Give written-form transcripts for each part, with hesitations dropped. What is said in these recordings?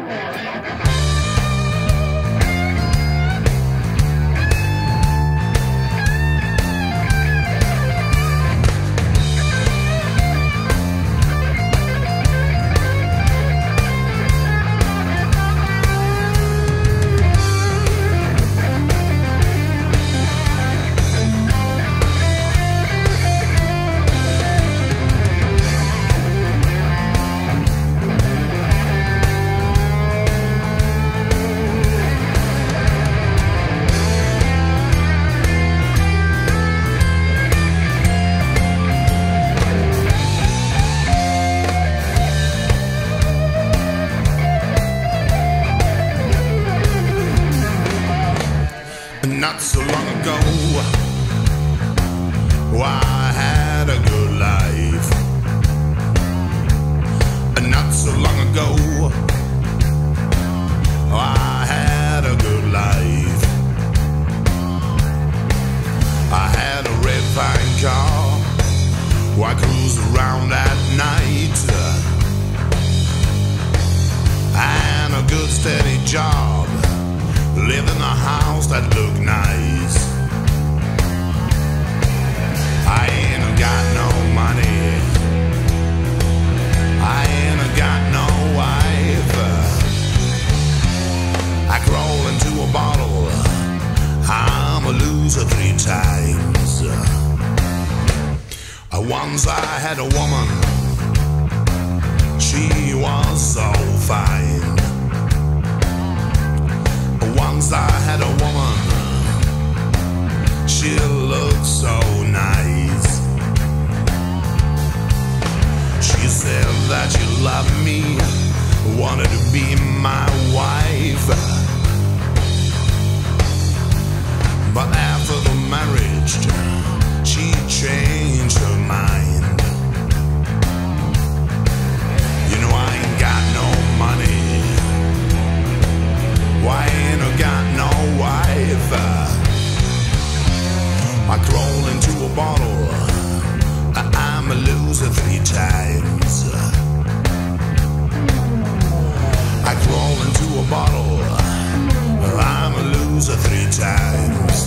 Not so long ago, I had a good life. Not so long ago, I had a good life. I had a red fine car, I cruised around at night, and a good steady job. Live in a house that looked nice. I ain't got no money, I ain't got no wife. I crawl into a bottle, I'm a loser 3 times. Once I had a woman, she was so fine. Once I had a woman, she looked so nice. She said that she loved me, wanted to be my wife. But after the marriage, she changed her mind. You know I ain't got no money, I ain't got no wife. I crawl into a bottle, I'm a loser 3 times. I crawl into a bottle, I'm a loser 3 times.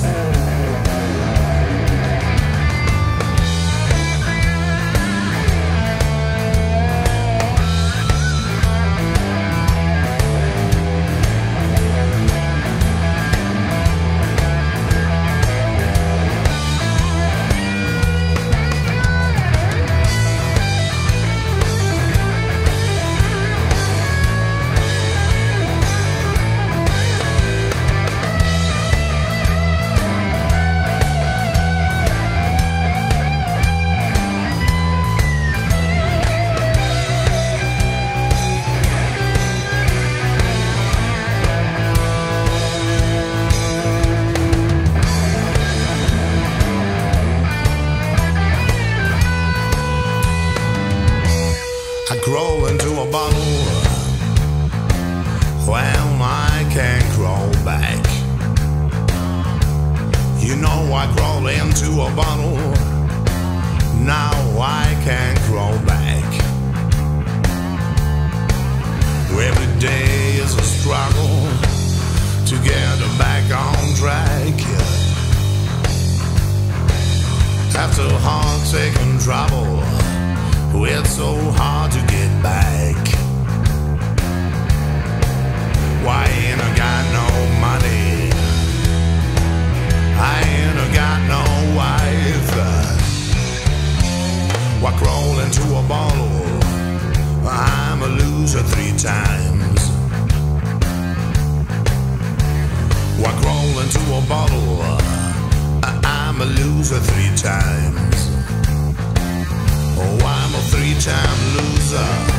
I crawl into a bottle, well, I can't crawl back. You know I crawl into a bottle, now I can't crawl back. Every day is a struggle to get back on track. After heartache and trouble, it's so hard to get back. Why ain't I got no money, I ain't got no wife. I crawl into a bottle, I'm a loser 3 times. I crawl into a bottle, I'm a loser 3 times. Oh, I'm a 3-time loser.